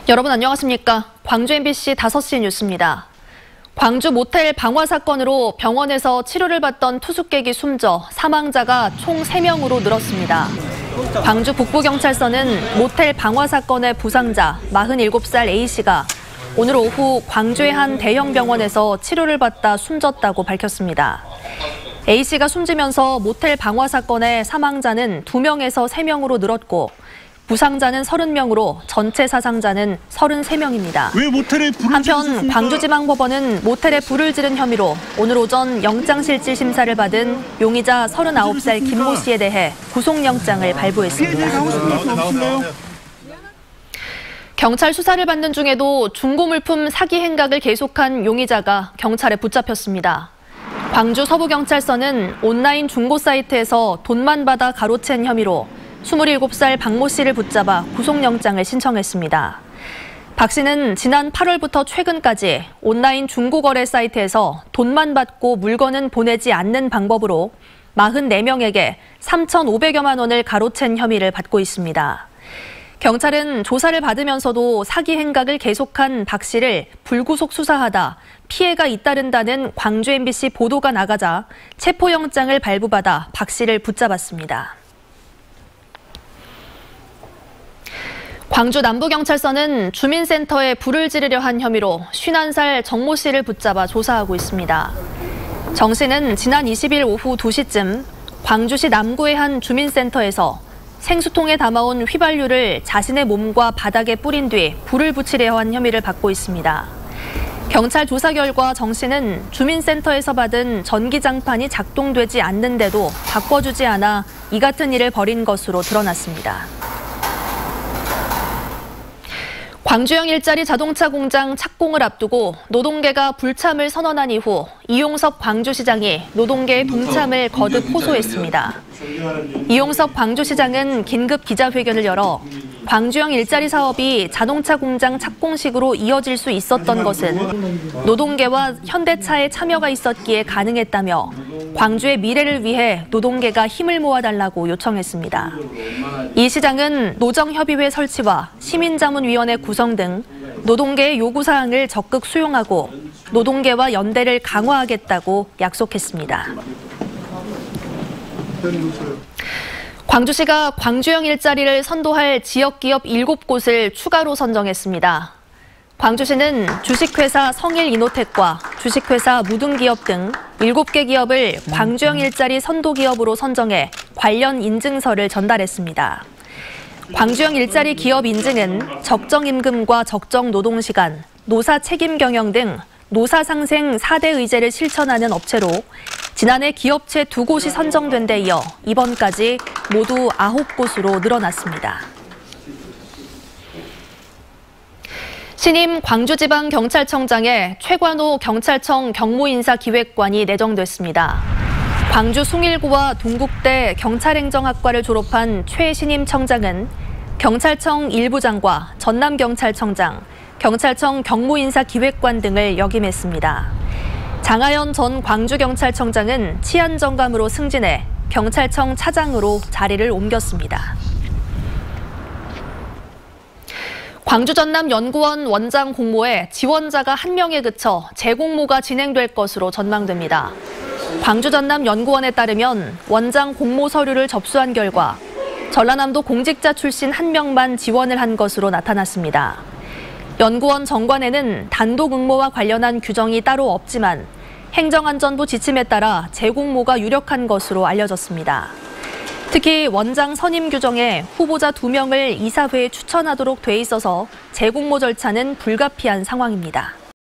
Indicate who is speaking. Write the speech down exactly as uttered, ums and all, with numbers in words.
Speaker 1: 여러분 안녕하십니까? 광주 엠비씨 다섯 시 뉴스입니다. 광주 모텔 방화 사건으로 병원에서 치료를 받던 투숙객이 숨져 사망자가 총 세 명으로 늘었습니다. 광주 북부경찰서는 모텔 방화 사건의 부상자 마흔일곱 살 A씨가 오늘 오후 광주의 한 대형 병원에서 치료를 받다 숨졌다고 밝혔습니다. A씨가 숨지면서 모텔 방화 사건의 사망자는 두 명에서 세 명으로 늘었고 부상자는 서른 명으로 전체 사상자는 서른세 명입니다.
Speaker 2: 왜 모텔에 불을
Speaker 1: 한편 광주지방법원은 모텔에 불을 지른 혐의로 오늘 오전 영장실질 심사를 받은 용의자 서른아홉 살 김모 씨에 대해 구속영장을 발부했습니다. 경찰 수사를 받는 중에도 중고물품 사기 행각을 계속한 용의자가 경찰에 붙잡혔습니다. 광주 서부경찰서는 온라인 중고 사이트에서 돈만 받아 가로챈 혐의로 스물일곱 살 박모 씨를 붙잡아 구속영장을 신청했습네 박 씨는 지난 팔월부터 최근까지 온라인 중고거래 사이트에서 돈만 받고 물건은 보내지 않는 방법으로 사십사 명에게 삼천오백여만 원을 가로챈 혐의를 받고 있습니다. 경찰은 조사를 받으면서도 사기 행각을 계속한 박 씨를 불구속 수사하다 피해가 잇따른다는 광주 엠비씨 보도가 나가자 체포영장을 발부받아 박 씨를 붙잡았습니다. 광주 남부경찰서는 주민센터에 불을 지르려 한 혐의로 쉰한 살 정모 씨를 붙잡아 조사하고 있습니다. 정 씨는 지난 이십 일 오후 두 시쯤 광주시 남구의 한 주민센터에서 생수통에 담아온 휘발유를 자신의 몸과 바닥에 뿌린 뒤 불을 붙이려 한 혐의를 받고 있습니다. 경찰 조사 결과 정 씨는 주민센터에서 받은 전기장판이 작동되지 않는데도 바꿔주지 않아 이 같은 일을 벌인 것으로 드러났습니다. 광주형 일자리 자동차 공장 착공을 앞두고 노동계가 불참을 선언한 이후 이용섭 광주시장이 노동계의 동참을 거듭 호소했습니다. 이용섭 광주시장은 긴급 기자회견을 열어 광주형 일자리 사업이 자동차 공장 착공식으로 이어질 수 있었던 것은 노동계와 현대차의 참여가 있었기에 가능했다며 광주의 미래를 위해 노동계가 힘을 모아달라고 요청했습니다. 이 시장은 노정협의회 설치와 시민자문위원회 구성 등 노동계의 요구사항을 적극 수용하고 노동계와 연대를 강화하겠다고 약속했습니다. 광주시가 광주형 일자리를 선도할 지역기업 일곱 곳을 추가로 선정했습니다. 광주시는 주식회사 성일이노텍과 주식회사 무등기업 등 일곱 개 기업을 광주형 일자리 선도기업으로 선정해 관련 인증서를 전달했습니다. 광주형 일자리 기업 인증은 적정 임금과 적정 노동시간, 노사 책임 경영 등 노사 상생 사 대 의제를 실천하는 업체로 지난해 기업체 두 곳이 선정된 데 이어 이번까지 모두 아홉 곳으로 늘어났습니다. 신임 광주지방경찰청장에 최관호 경찰청 경무인사기획관이 내정됐습니다. 광주 숭일고와 동국대 경찰행정학과를 졸업한 최 신임 청장은 경찰청 일 부장과 전남경찰청장, 경찰청 경무인사기획관 등을 역임했습니다. 장하연 전 광주경찰청장은 치안정감으로 승진해 경찰청 차장으로 자리를 옮겼습니다. 광주 전남연구원 원장 공모에 지원자가 한 명에 그쳐 재공모가 진행될 것으로 전망됩니다. 광주 전남연구원에 따르면 원장 공모 서류를 접수한 결과 전라남도 공직자 출신 한 명만 지원을 한 것으로 나타났습니다. 연구원 정관에는 단독 응모와 관련한 규정이 따로 없지만 행정안전부 지침에 따라 재공모가 유력한 것으로 알려졌습니다. 특히 원장 선임 규정에 후보자 두 명을 이사회에 추천하도록 돼 있어서 재공모 절차는 불가피한 상황입니다.